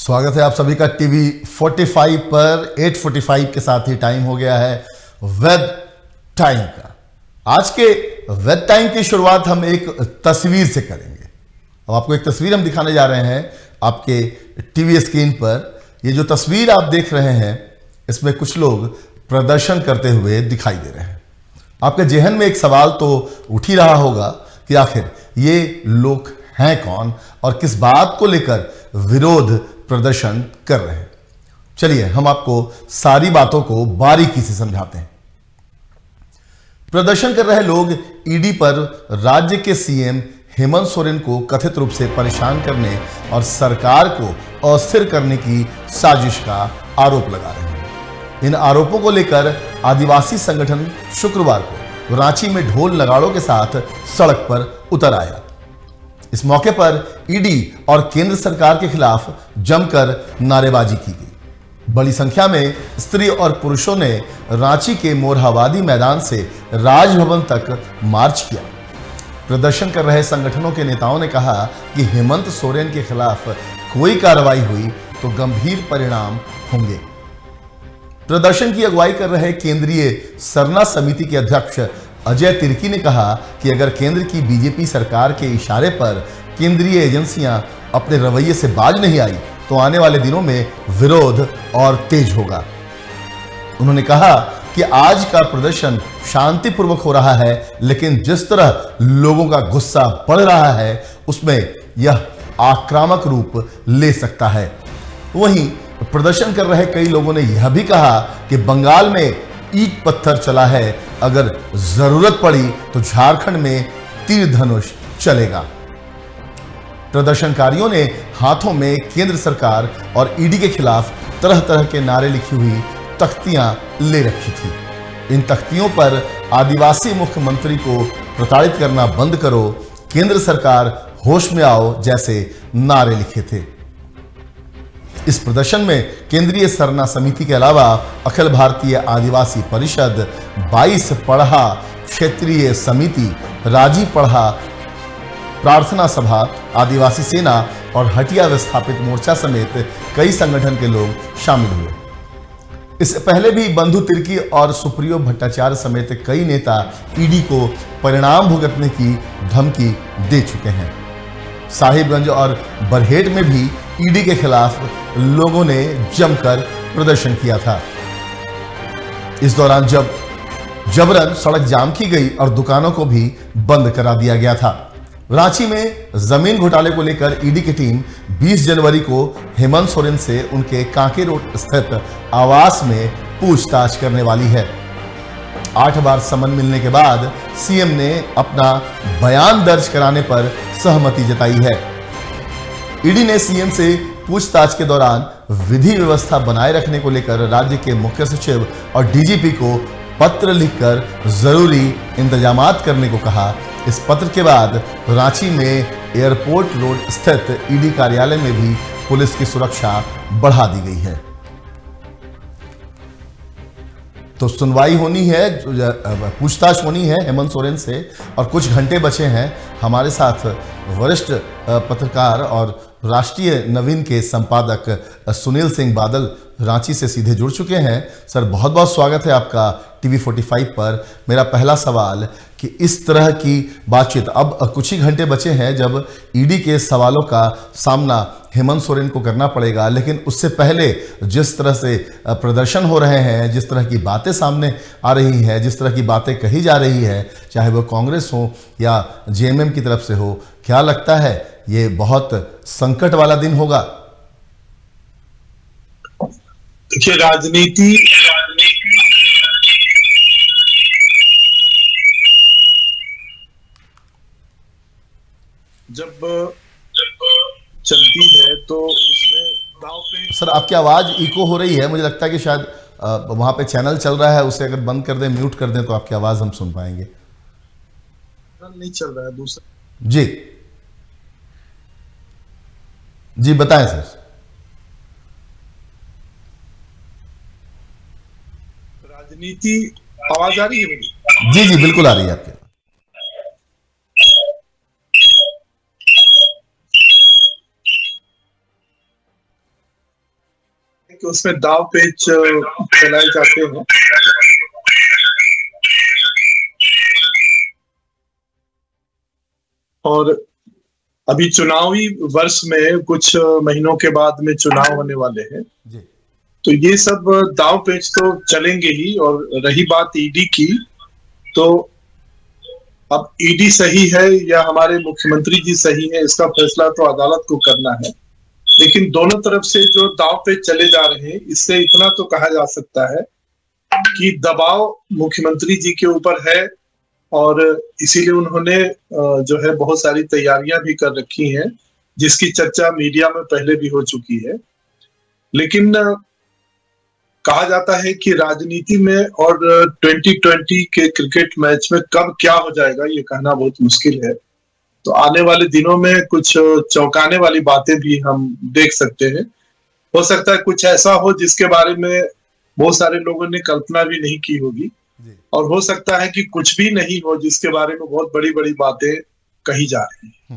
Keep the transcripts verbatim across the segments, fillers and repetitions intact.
स्वागत है आप सभी का टीवी पैंतालीस पर। आठ पैंतालीस के साथ ही टाइम हो गया है वेब टाइम का। आज के वेब टाइम की शुरुआत हम एक तस्वीर से करेंगे। अब आपको एक तस्वीर हम दिखाने जा रहे हैं आपके टीवी स्क्रीन पर। ये जो तस्वीर आप देख रहे हैं इसमें कुछ लोग प्रदर्शन करते हुए दिखाई दे रहे हैं। आपके जेहन में एक सवाल तो उठ ही रहा होगा कि आखिर ये लोग हैं कौन और किस बात को लेकर विरोध प्रदर्शन कर रहे हैं। चलिए हम आपको सारी बातों को बारीकी से समझाते हैं। प्रदर्शन कर रहे लोग ईडी पर राज्य के सीएम हेमंत सोरेन को कथित रूप से परेशान करने और सरकार को अस्थिर करने की साजिश का आरोप लगा रहे हैं। इन आरोपों को लेकर आदिवासी संगठन शुक्रवार को रांची में ढोल नगाड़ों के साथ सड़क पर उतर आया। इस मौके पर ईडी और केंद्र सरकार के खिलाफ जमकर नारेबाजी की गई। बड़ी संख्या में स्त्री और पुरुषों ने रांची के मोरहाबादी मैदान से राजभवन तक मार्च किया। प्रदर्शन कर रहे संगठनों के नेताओं ने कहा कि हेमंत सोरेन के खिलाफ कोई कार्रवाई हुई तो गंभीर परिणाम होंगे। प्रदर्शन की अगुवाई कर रहे केंद्रीय सरना समिति के अध्यक्ष अजय तिर्की ने कहा कि अगर केंद्र की बीजेपी सरकार के इशारे पर केंद्रीय एजेंसियां अपने रवैये से बाज नहीं आई तो आने वाले दिनों में विरोध और तेज होगा। उन्होंने कहा कि आज का प्रदर्शन शांतिपूर्वक हो रहा है, लेकिन जिस तरह लोगों का गुस्सा बढ़ रहा है उसमें यह आक्रामक रूप ले सकता है। वहीं प्रदर्शन कर रहे कई लोगों ने यह भी कहा कि बंगाल में ईंट पत्थर चला है, अगर जरूरत पड़ी तो झारखंड में तीर धनुष चलेगा। प्रदर्शनकारियों ने हाथों में केंद्र सरकार और ईडी के खिलाफ तरह तरह के नारे लिखी हुई तख्तियां ले रखी थी। इन तख्तियों पर आदिवासी मुख्यमंत्री को प्रताड़ित करना बंद करो, केंद्र सरकार होश में आओ जैसे नारे लिखे थे। इस प्रदर्शन में केंद्रीय सरना समिति के अलावा अखिल भारतीय आदिवासी परिषद, बाईस पढ़ा क्षेत्रीय समिति, राजी पढ़ा प्रार्थना सभा, आदिवासी सेना और हटिया विस्थापित मोर्चा समेत कई संगठन के लोग शामिल हुए। इससे पहले भी बंधु तिर्की और सुप्रियो भट्टाचार्य समेत कई नेता ईडी को परिणाम भुगतने की धमकी दे चुके हैं। साहिबगंज और बरहेट में भी ईडी के खिलाफ लोगों ने जमकर प्रदर्शन किया था। इस दौरान जब जबरन सड़क जाम की गई और दुकानों को भी बंद करा दिया गया था। रांची में जमीन घोटाले को लेकर ईडी की टीम बीस जनवरी को हेमंत सोरेन से उनके कांके रोड स्थित आवास में पूछताछ करने वाली है। आठ बार समन मिलने के बाद सीएम ने अपना बयान दर्ज कराने पर सहमति जताई है। ईडी ने सीएम से पूछताछ के दौरान विधि व्यवस्था बनाए रखने को लेकर राज्य के मुख्य सचिव और डीजीपी को पत्र लिखकर जरूरी इंतजामात करने को कहा। इस पत्र के बाद रांची में एयरपोर्ट रोड स्थित ईडी कार्यालय में भी पुलिस की सुरक्षा बढ़ा दी गई है। तो सुनवाई होनी है, पूछताछ होनी है हेमंत सोरेन से और कुछ घंटे बचे हैं। हमारे साथ वरिष्ठ पत्रकार और राष्ट्रीय नवीन के संपादक सुनील सिंह बादल रांची से सीधे जुड़ चुके हैं। सर, बहुत बहुत स्वागत है आपका टीवी पैंतालीस पर। मेरा पहला सवाल कि इस तरह की बातचीत, अब कुछ ही घंटे बचे हैं जब ईडी के सवालों का सामना हेमंत सोरेन को करना पड़ेगा, लेकिन उससे पहले जिस तरह से प्रदर्शन हो रहे हैं, जिस तरह की बातें सामने आ रही है, जिस तरह की बातें कही जा रही है, चाहे वो कांग्रेस हो या जेएमएम की तरफ से हो, क्या लगता है ये बहुत संकट वाला दिन होगा? देखिए, राजनीति जब चलती है तो उसमें दांव पे। सर, आपकी आवाज इको हो रही है। मुझे लगता है कि शायद वहां पे चैनल चल रहा है, उसे अगर बंद कर दें, म्यूट कर दें तो आपकी आवाज हम सुन पाएंगे। नहीं चल रहा है दूसरा। जी जी बताएं सर। राजनीति, आवाज आ रही है मेरी? जी जी बिल्कुल आ रही है आपकी। कि उसमें दाव पेच चलाए जाते हैं। और अभी चुनावी वर्ष में कुछ महीनों के बाद में चुनाव होने वाले हैं, तो ये सब दाव पेच तो चलेंगे ही। और रही बात ईडी की, तो अब ईडी सही है या हमारे मुख्यमंत्री जी सही है, इसका फैसला तो अदालत को करना है। लेकिन दोनों तरफ से जो दाव पेच चले जा रहे हैं, इससे इतना तो कहा जा सकता है कि दबाव मुख्यमंत्री जी के ऊपर है, और इसीलिए उन्होंने जो है बहुत सारी तैयारियां भी कर रखी हैं, जिसकी चर्चा मीडिया में पहले भी हो चुकी है। लेकिन कहा जाता है कि राजनीति में और ट्वेंटी ट्वेंटी के क्रिकेट मैच में कब क्या हो जाएगा ये कहना बहुत मुश्किल है। तो आने वाले दिनों में कुछ चौंकाने वाली बातें भी हम देख सकते हैं। हो सकता है कुछ ऐसा हो जिसके बारे में बहुत सारे लोगों ने कल्पना भी नहीं की होगी, और हो सकता है कि कुछ भी नहीं हो जिसके बारे में बहुत बड़ी बड़ी बातें कही जा रही हैं।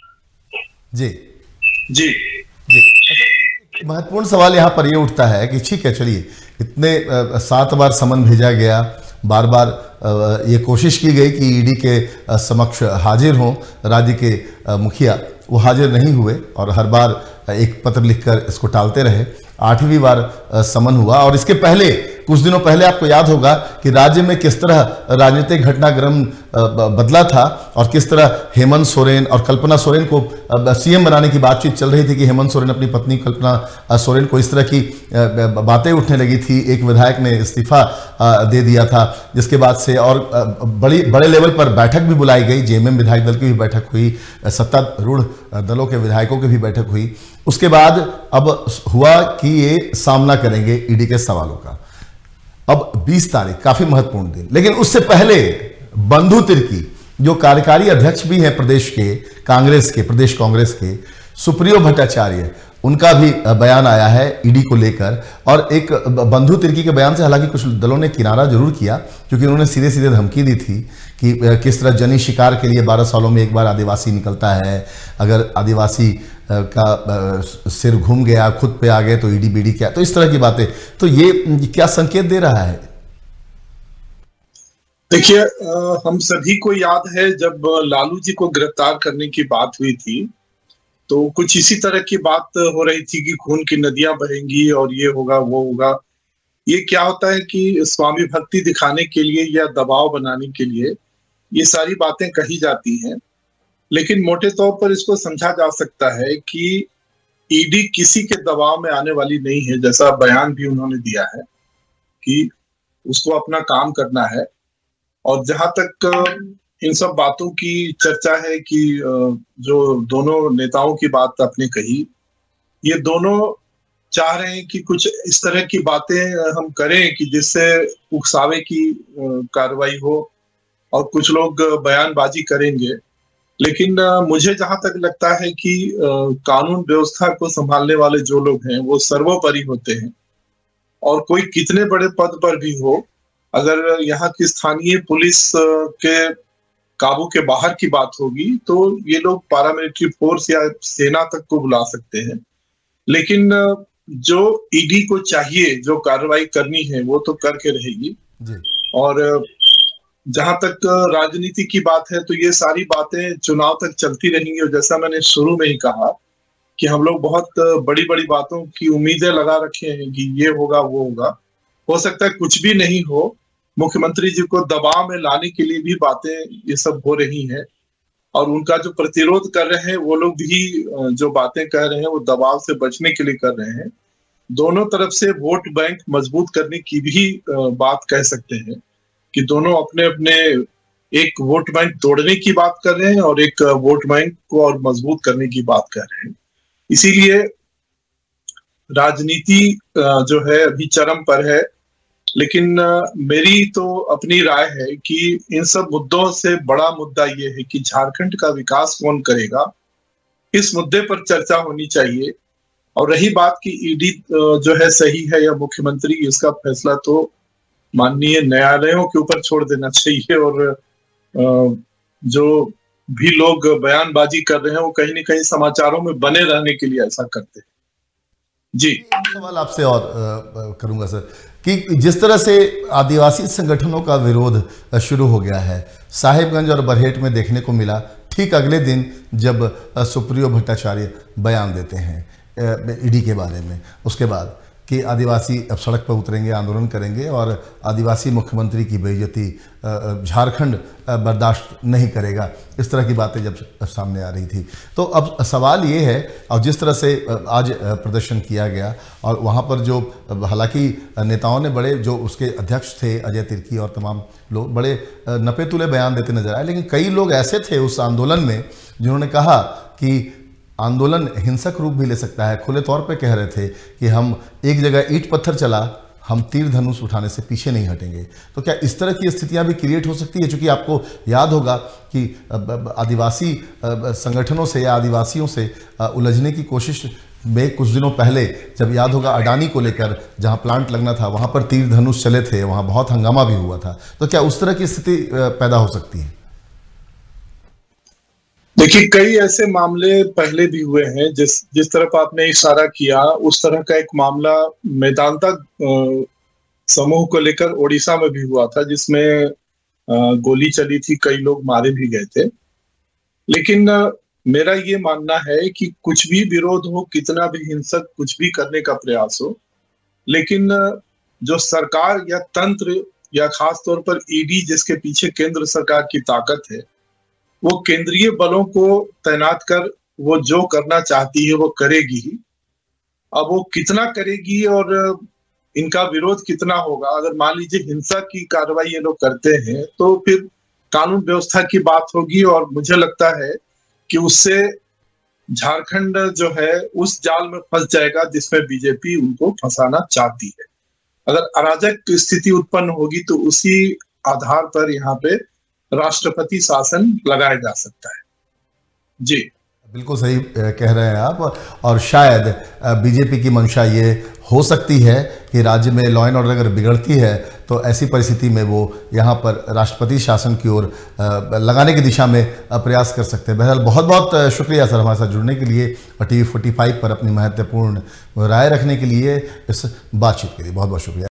जी जी जी महत्वपूर्ण सवाल यहाँ पर ये उठता है कि ठीक है, चलिए इतने सात बार समन भेजा गया, बार बार ये कोशिश की गई कि ईडी के समक्ष हाजिर हों राज्य के मुखिया, वो हाजिर नहीं हुए और हर बार एक पत्र लिखकर इसको टालते रहे। आठवीं बार समन हुआ, और इसके पहले कुछ दिनों पहले आपको याद होगा कि राज्य में किस तरह राजनीतिक घटनाक्रम बदला था और किस तरह हेमंत सोरेन और कल्पना सोरेन को सीएम बनाने की बातचीत चल रही थी कि हेमंत सोरेन अपनी पत्नी कल्पना सोरेन को इस तरह की बातें उठने लगी थी। एक विधायक ने इस्तीफा दे दिया था, जिसके बाद से और बड़ी बड़े लेवल पर बैठक भी बुलाई गई, जेएमएम विधायक दल की भी बैठक हुई, सत्तारूढ़ दलों के विधायकों की भी बैठक हुई। उसके बाद अब हुआ कि ये सामना करेंगे ईडी के सवालों का। अब बीस तारीख काफी महत्वपूर्ण दिन, लेकिन उससे पहले बंधु तिर्की जो कार्यकारी अध्यक्ष भी हैं प्रदेश के कांग्रेस के, प्रदेश कांग्रेस के, सुप्रियो भट्टाचार्य, उनका भी बयान आया है ईडी को लेकर। और एक बंधु तिर्की के बयान से हालांकि कुछ दलों ने किनारा जरूर किया, क्योंकि उन्होंने सीधे सीधे धमकी दी थी कि किस तरह जनी शिकार के लिए बारह सालों में एक बार आदिवासी निकलता है, अगर आदिवासी का सिर घूम गया, खुद पे आ गए तो ईडी बीडी क्या, तो इस तरह की बातें। तो ये क्या संकेत दे रहा है? देखिए, हम सभी को याद है जब लालू जी को गिरफ्तार करने की बात हुई थी, तो कुछ इसी तरह की बात हो रही थी कि खून की नदियां बहेंगी और ये होगा वो होगा। ये क्या होता है कि स्वामी भक्ति दिखाने के लिए या दबाव बनाने के लिए ये सारी बातें कही जाती हैं। लेकिन मोटे तौर पर इसको समझा जा सकता है कि ईडी किसी के दबाव में आने वाली नहीं है, जैसा बयान भी उन्होंने दिया है कि उसको अपना काम करना है। और जहां तक इन सब बातों की चर्चा है कि जो दोनों नेताओं की बात आपने कही, ये दोनों चाह रहे हैं कि कुछ इस तरह की बातें हम करें कि जिससे उकसावे की कार्रवाई हो, और कुछ लोग बयानबाजी करेंगे। लेकिन मुझे जहां तक लगता है कि कानून व्यवस्था को संभालने वाले जो लोग हैं वो सर्वोपरि होते हैं, और कोई कितने बड़े पद पर भी हो, अगर यहाँ की स्थानीय पुलिस के काबू के बाहर की बात होगी तो ये लोग पारामिलिट्री फोर्स या सेना तक को बुला सकते हैं। लेकिन जो ईडी को चाहिए जो कार्रवाई करनी है वो तो करके रहेगी। और जहां तक राजनीति की बात है तो ये सारी बातें चुनाव तक चलती रहेंगी। और जैसा मैंने शुरू में ही कहा कि हम लोग बहुत बड़ी बड़ी बातों की उम्मीदें लगा रखे हैं कि ये होगा वो होगा, हो सकता है कुछ भी नहीं हो। मुख्यमंत्री जी को दबाव में लाने के लिए भी बातें ये सब हो रही हैं, और उनका जो प्रतिरोध कर रहे हैं वो लोग भी जो बातें कह रहे हैं वो दबाव से बचने के लिए कर रहे हैं। दोनों तरफ से वोट बैंक मजबूत करने की भी बात कह सकते हैं कि दोनों अपने अपने एक वोट बैंक तोड़ने की बात कर रहे हैं और एक वोट बैंक को और मजबूत करने की बात कर रहे हैं। इसीलिए राजनीति जो है अभी चरम पर है। लेकिन मेरी तो अपनी राय है कि इन सब मुद्दों से बड़ा मुद्दा ये है कि झारखंड का विकास कौन करेगा, इस मुद्दे पर चर्चा होनी चाहिए। और रही बात कि ईडी जो है सही है या मुख्यमंत्री, इसका फैसला तो माननीय न्यायालयों के ऊपर छोड़ देना चाहिए। और जो भी लोग बयानबाजी कर रहे हैं वो कहीं ना कहीं समाचारों में बने रहने के लिए ऐसा करते हैं। जी सवाल आपसे और आ, करूंगा सर कि जिस तरह से आदिवासी संगठनों का विरोध शुरू हो गया है, साहिबगंज और बरहेट में देखने को मिला, ठीक अगले दिन जब सुप्रियो भट्टाचार्य बयान देते हैं ईडी के बारे में, उसके बाद कि आदिवासी अब सड़क पर उतरेंगे, आंदोलन करेंगे और आदिवासी मुख्यमंत्री की बेइज्जती झारखंड बर्दाश्त नहीं करेगा, इस तरह की बातें जब सामने आ रही थी। तो अब सवाल ये है, और जिस तरह से आज प्रदर्शन किया गया और वहाँ पर जो हालांकि नेताओं ने बड़े, जो उसके अध्यक्ष थे अजय तिर्की और तमाम लोग बड़े नपे तुले बयान देते नजर आए, लेकिन कई लोग ऐसे थे उस आंदोलन में जिन्होंने कहा कि आंदोलन हिंसक रूप भी ले सकता है, खुले तौर पे कह रहे थे कि हम एक जगह ईंट पत्थर चला, हम तीर धनुष उठाने से पीछे नहीं हटेंगे। तो क्या इस तरह की स्थितियां भी क्रिएट हो सकती है? चूंकि आपको याद होगा कि आदिवासी संगठनों से या आदिवासियों से उलझने की कोशिश में कुछ दिनों पहले, जब याद होगा अडानी को लेकर जहां प्लांट लगना था वहां पर तीर धनुष चले थे, वहां बहुत हंगामा भी हुआ था। तो क्या उस तरह की स्थिति पैदा हो सकती है? देखिए, कई ऐसे मामले पहले भी हुए हैं। जिस जिस तरफ आपने इशारा किया, उस तरह का एक मामला मेदांता समूह को लेकर ओडिशा में भी हुआ था, जिसमें गोली चली थी, कई लोग मारे भी गए थे। लेकिन मेरा ये मानना है कि कुछ भी विरोध हो, कितना भी हिंसक कुछ भी करने का प्रयास हो, लेकिन जो सरकार या तंत्र या खास तौर पर ईडी जिसके पीछे केंद्र सरकार की ताकत है, वो केंद्रीय बलों को तैनात कर वो जो करना चाहती है वो करेगी ही। अब वो कितना करेगी और इनका विरोध कितना होगा, अगर मान लीजिए हिंसा की कार्रवाई ये लोग करते हैं तो फिर कानून व्यवस्था की बात होगी, और मुझे लगता है कि उससे झारखंड जो है उस जाल में फंस जाएगा जिसमें बीजेपी उनको फंसाना चाहती है। अगर अराजक स्थिति उत्पन्न होगी तो उसी आधार पर यहाँ पे राष्ट्रपति शासन लगाया जा सकता है। जी बिल्कुल सही कह रहे हैं आप, और शायद बीजेपी की मंशा ये हो सकती है कि राज्य में लॉ एंड ऑर्डर अगर बिगड़ती है तो ऐसी परिस्थिति में वो यहाँ पर राष्ट्रपति शासन की ओर लगाने की दिशा में प्रयास कर सकते हैं। बहरहाल बहुत बहुत शुक्रिया सर हमारे साथ जुड़ने के लिए और टीवी फोर्टी फाइव पर अपनी महत्वपूर्ण राय रखने के लिए, इस बातचीत के लिए बहुत बहुत शुक्रिया।